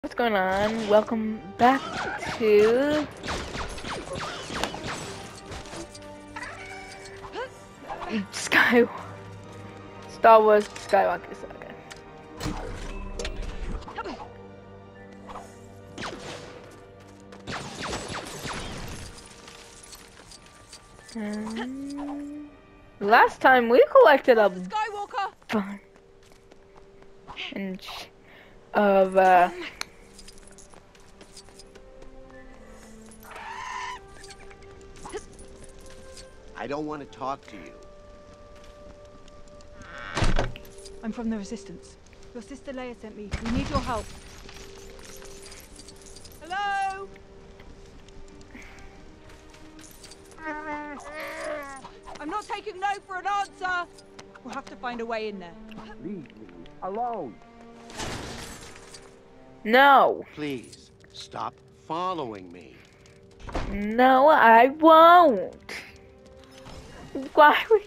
What's going on? Welcome back to Sky Star Wars Skywalker Saga. Last time we collected a Skywalker bunch of I don't want to talk to you. I'm from the Resistance. Your sister Leia sent me. We need your help. Hello? I'm not taking no for an answer. We'll have to find a way in there. Leave me alone. No, Please, stop following me. no, I won't. Why would...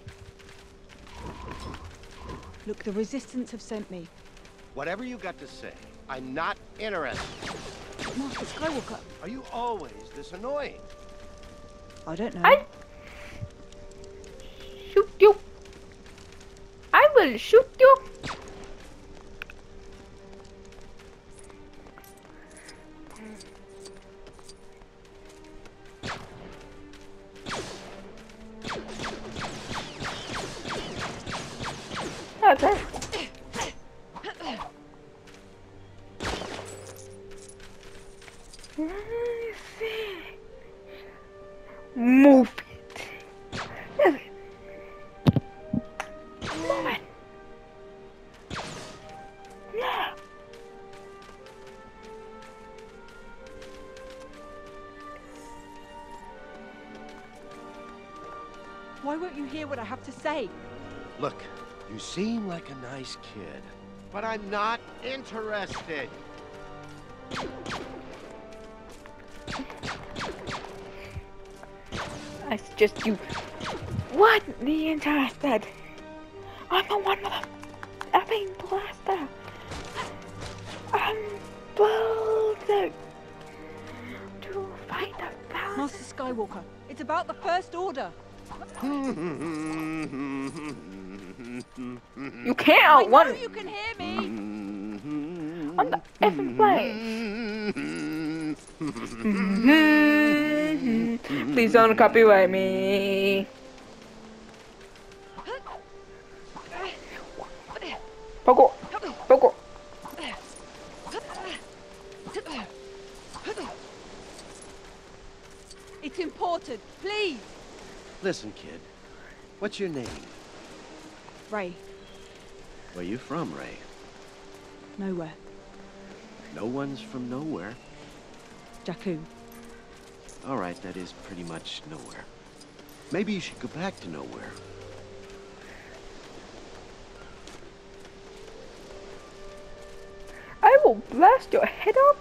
Look, the Resistance have sent me. Whatever you got to say, I'm not interested. Master Skywalker. Are you always this annoying? I don't know. I shoot you. I will shoot you. Okay. Move it. Move it. Move it. Yeah. Why won't you hear what I have to say? Look, you seem like a nice kid, but I'm not interested. I suggest you. What? The interested? I'm the one with a effing blaster. I'm building to fight the balance. Master Skywalker, it's about the First Order. You can't I outrun know it you can hear me. on the effing plane. Please don't copyright me. Pogo, Pogo. It's important, please. Listen, kid. What's your name? Ray, Where you from, Ray? nowhere. No one's from nowhere. Jakku. All right, that is pretty much nowhere. Maybe you should go back to nowhere. I will blast your head off.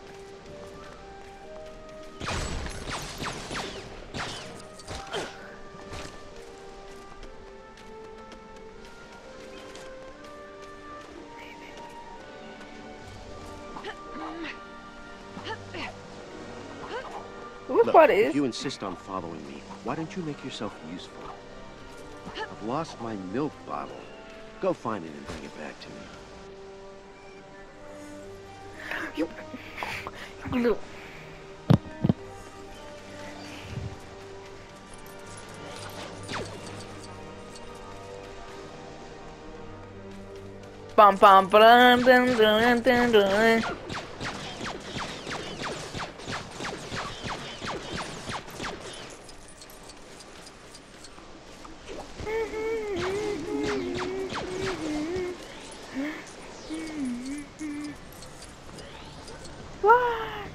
Look, What if is? you insist on following me, why don't you make yourself useful? I've lost my milk bottle. Go find it and bring it back to me. You little. Bum bum bum dun dun dun dun. What?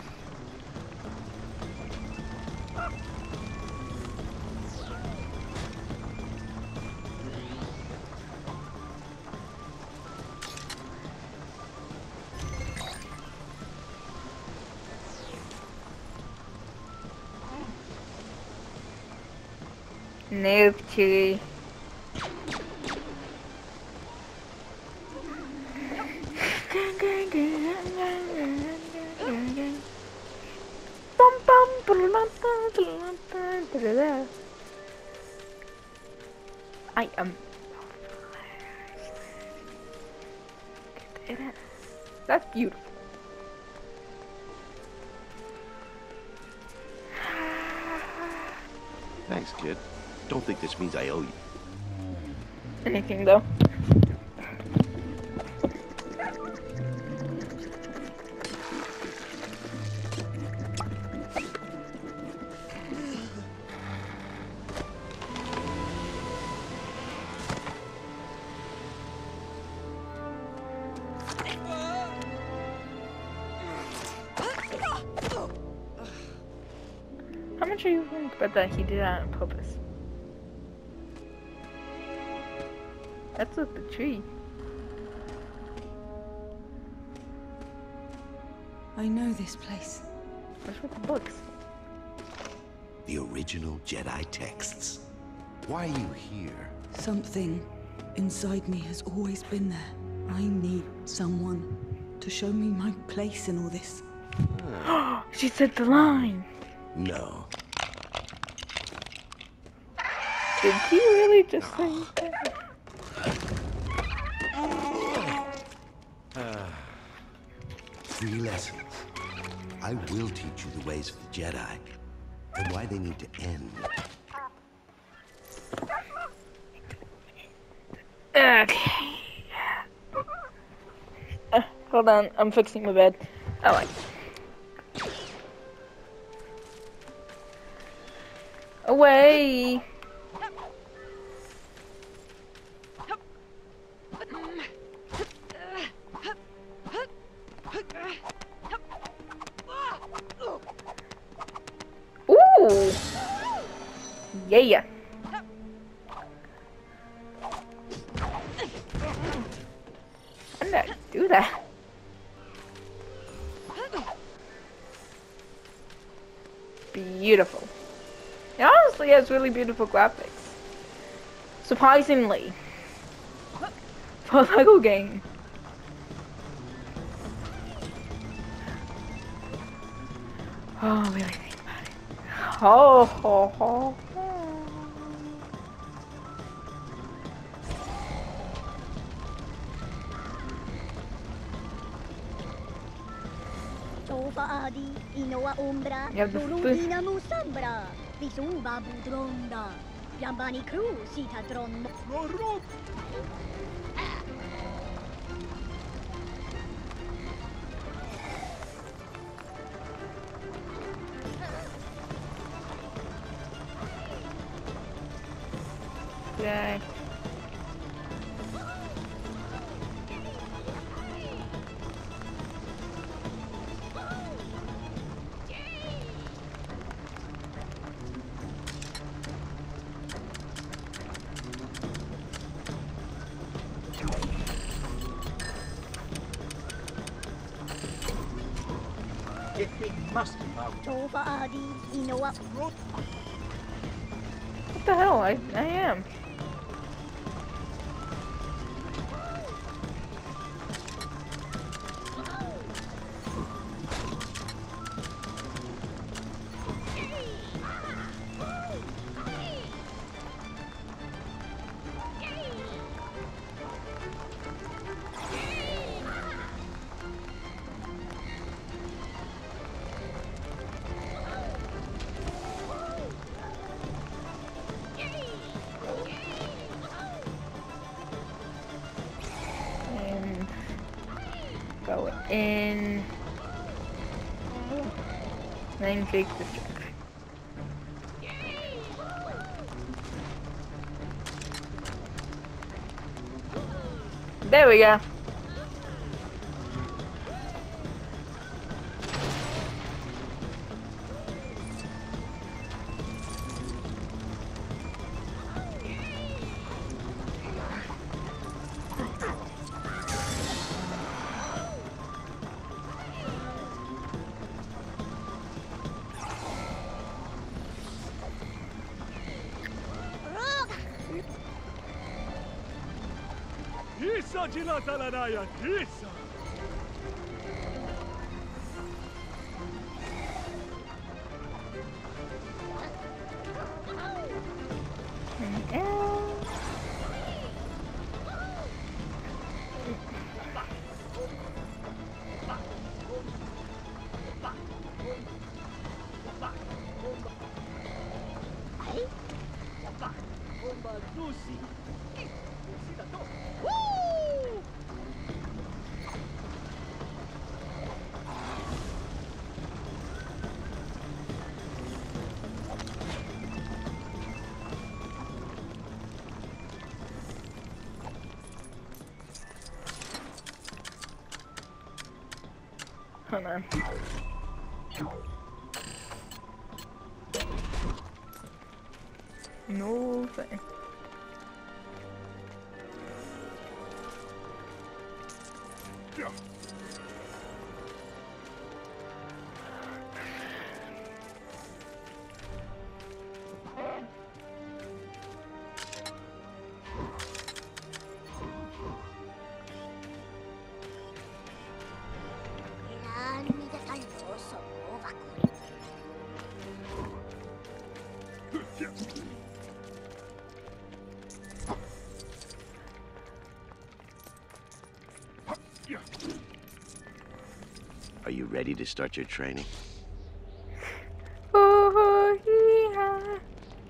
Noob tree. I am. That's beautiful. Thanks, kid. Don't think this means I owe you. Anything though. How much are you going to bet that he did that on purpose? That's with the tree. I know this place. What's with the books? The original Jedi texts. Why are you here? Something inside me has always been there. I need someone to show me my place in all this. She said the line. No. Did he really just say that? 3 lessons. I will teach you the ways of the Jedi and why they need to end. Okay. Hold on, I'm fixing my bed. I like it. Away! Ooh! Yeah! How did I do that? Beautiful. It honestly has really beautiful graphics. Surprisingly. For a LEGO game. Oh, really think about it. Oh, ho, ho, ho. Inoa Umbra, You have the Dulu food. Ina Musambra, Visuba Budronda, Yambani Crew, Sita Dron. Yay. It be must have. Tova Adi, Inoa. What the hell? I am. Go in. Then take the trick. There we go. Hissa Jilatalanayan, Hissa! Susi. Susi da to. Woo! Hold on. No thing. Are you ready to start your training? Oh, yeah.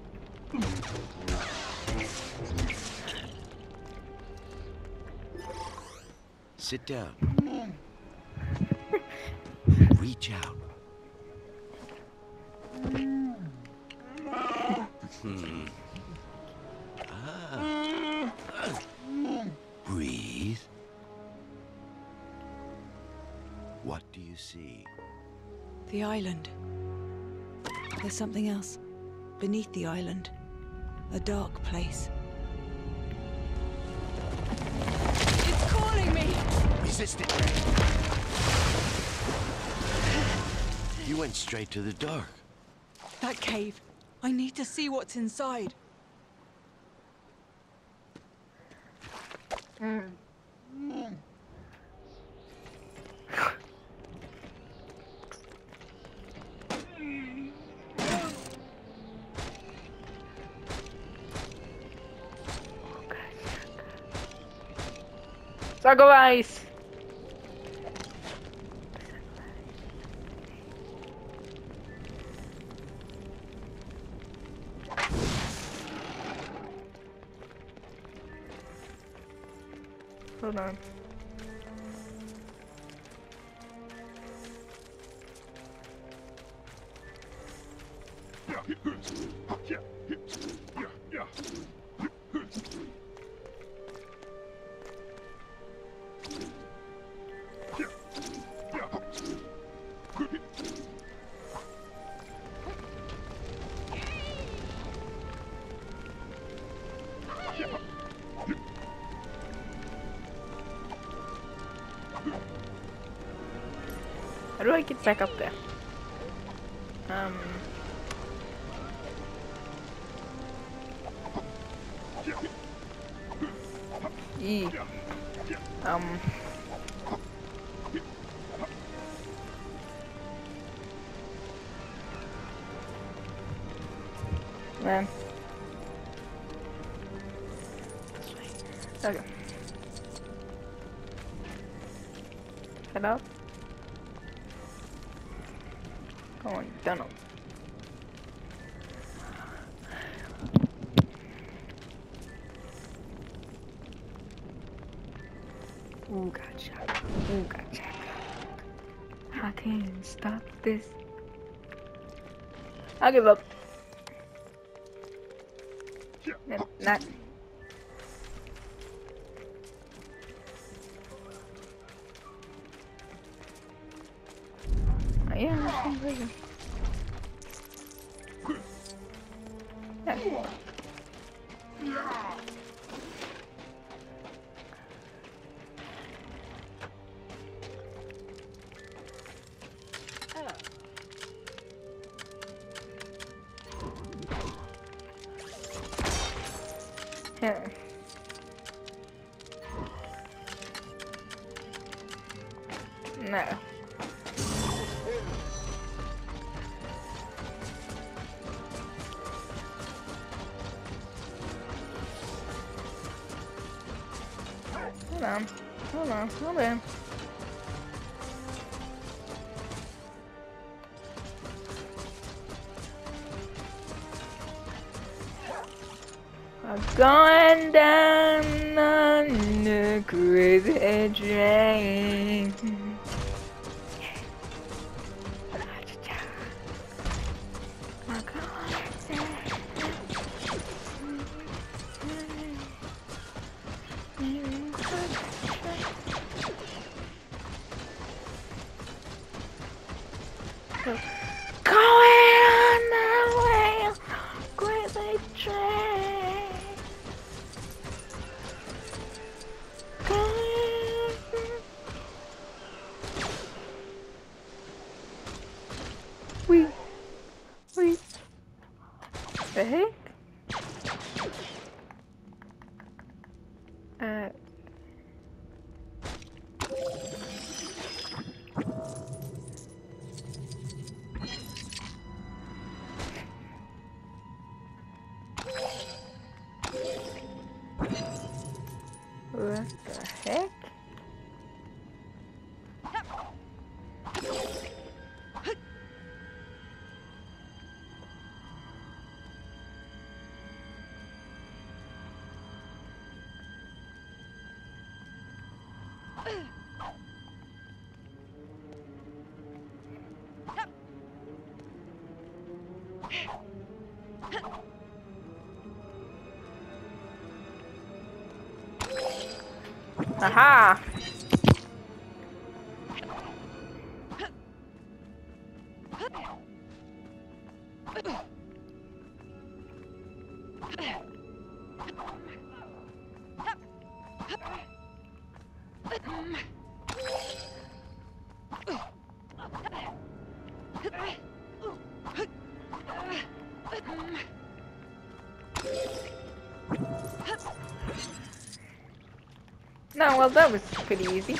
Sit down. Reach out. Breathe. What do you see? The island. There's something else. Beneath the island. A dark place. It's calling me! Resist it. You went straight to the dark. That cave. I need to see what's inside. Sago Ice. Hold on. How do I get back up there? E. Man. Okay. Head up. Come on, Donald. Ooh, gotcha. Ooh, gotcha. How can you stop this? I'll give up. Not. Yeah, I'm just gonna yeah. Yeah. No. Hold on. Hold on. Hold on. I'm going down on the crazy train. Going on the rail, crazy train. Wait. The heck? What the heck? Aha! No, well that was pretty easy.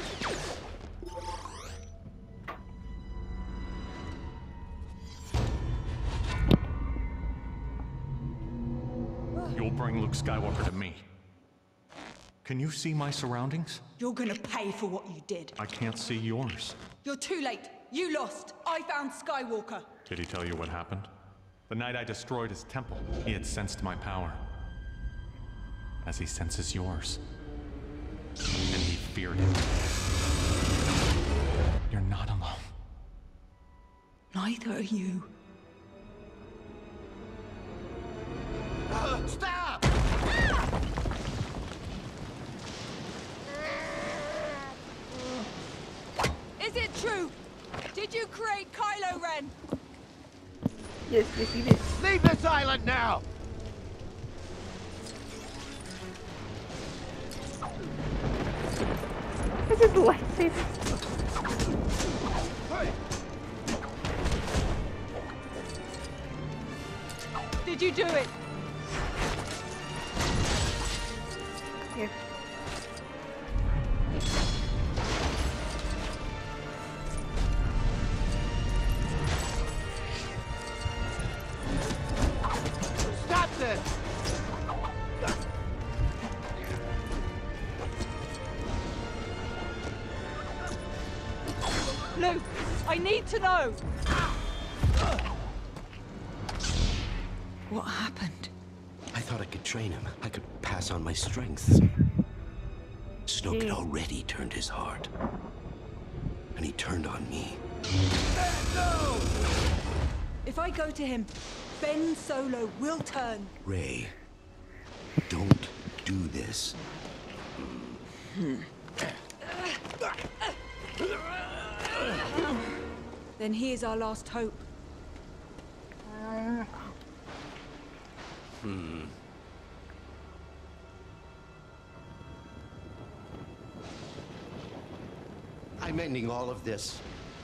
You'll bring Luke Skywalker to me. Can you see my surroundings? You're gonna pay for what you did. I can't see yours. You're too late. You lost. I found Skywalker. Did he tell you what happened? The night I destroyed his temple, he had sensed my power. As he senses yours. And he feared it. You're not alone. Neither are you. Stop! Is it true? Did you create Kylo Ren? Yes, he did. Leave this island now! This is lightsaber. Did you do it? Here. Stop this! Luke, I need to know. What happened? I thought I could train him. I could pass on my strengths. Snoke had already turned his heart. And he turned on me. If I go to him, Ben Solo will turn. Rey, don't do this. Then he is our last hope. I'm ending all of this.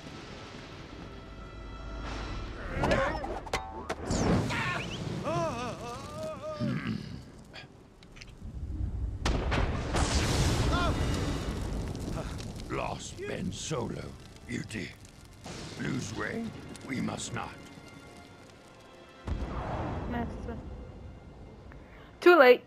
Lost Ben Solo, beauty. Lose Rey, we must not. Master. Too late.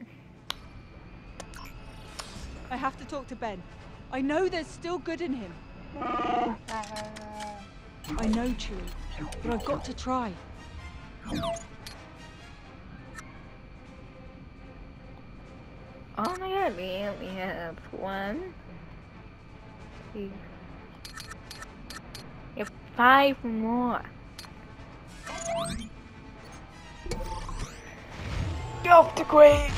I have to talk to Ben. I know there's still good in him. I know, Chewie, but I've got to try. we only have 1, 2, we have 5 more. Get off the grave!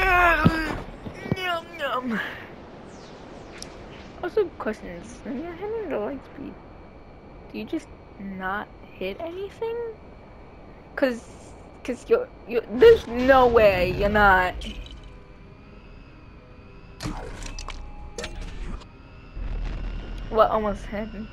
Yum yum. Also, questions. When you're hitting the light speed, do you just not hit anything? Cause you're there's no way you're not. What almost happened?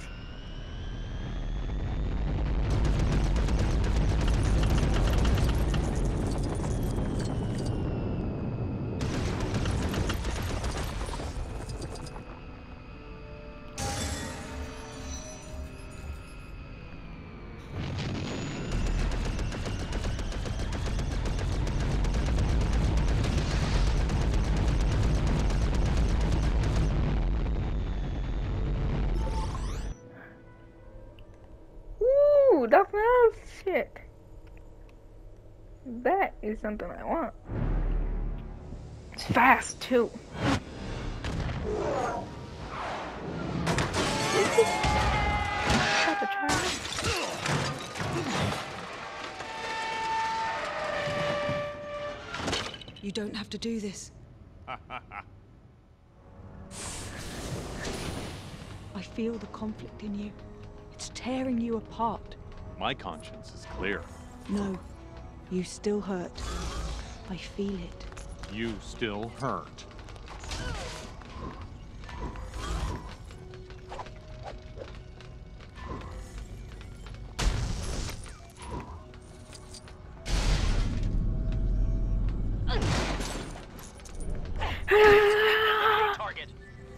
Ooh, Dark Knight shit. That is something I want. It's fast too. Have to try it. You don't have to do this. I feel the conflict in you. It's tearing you apart. My conscience is clear. No, you still hurt. I feel it. You still hurt. Target.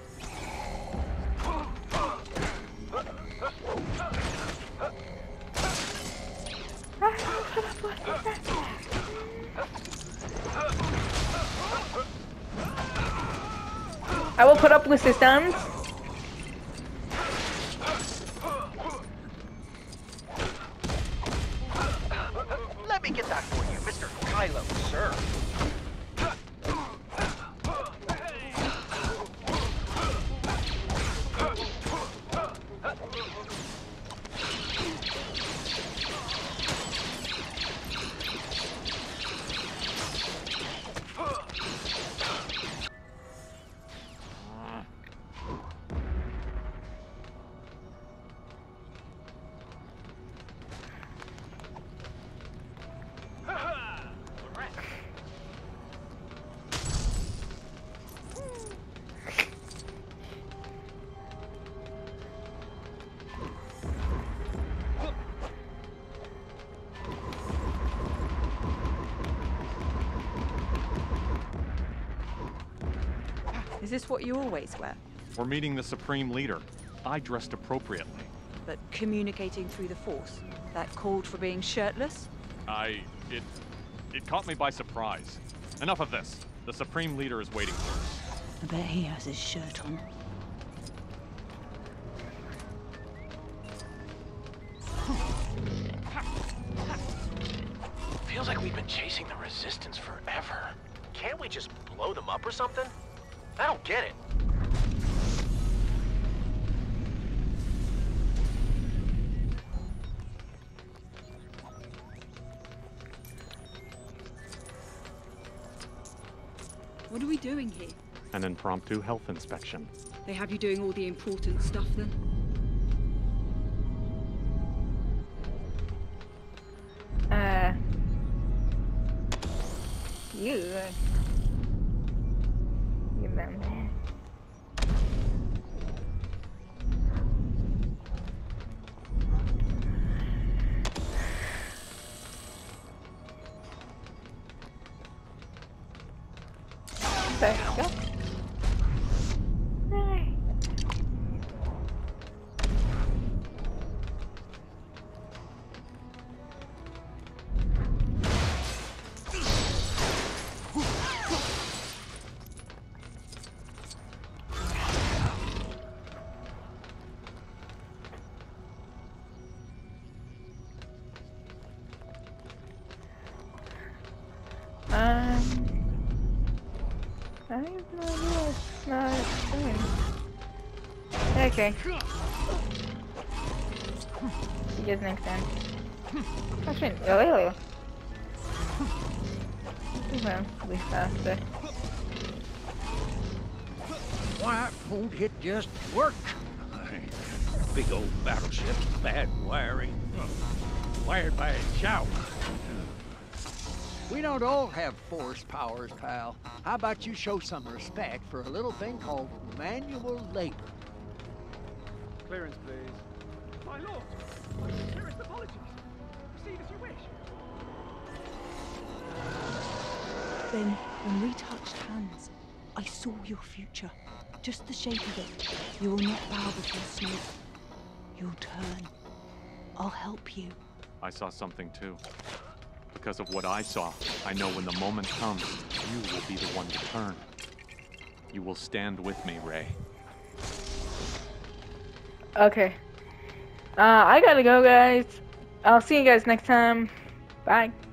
I will put up resistance. Let me get that for you, Mr. Kylo, sir. Is this what you always wear? We're meeting the Supreme Leader. I dressed appropriately. But communicating through the Force? That called for being shirtless? It caught me by surprise. Enough of this. The Supreme Leader is waiting for us. I bet he has his shirt on. Feels like we've been chasing the Resistance forever. Can't we just blow them up or something? I don't get it. What are we doing here? An impromptu health inspection. They have you doing all the important stuff then? You man. There you go. Hey. I have no idea. It's not doing. Okay. See you guys next time. Actually, okay, be faster. Why won't it just work? Big old battleship, bad wiring. Wired by a Jawa. We don't all have force powers, pal. How about you show some respect for a little thing called manual labor? Clearance, please. My lord! Clearance apologies. Proceed as you wish. Then, when we touched hands, I saw your future. Just the shape of it. You will not bow before smoke. You'll turn. I'll help you. I saw something too. Because of what I saw, I know when the moment comes, you will be the one to turn. You will stand with me, Rey. Okay. I gotta go, guys. I'll see you guys next time. Bye.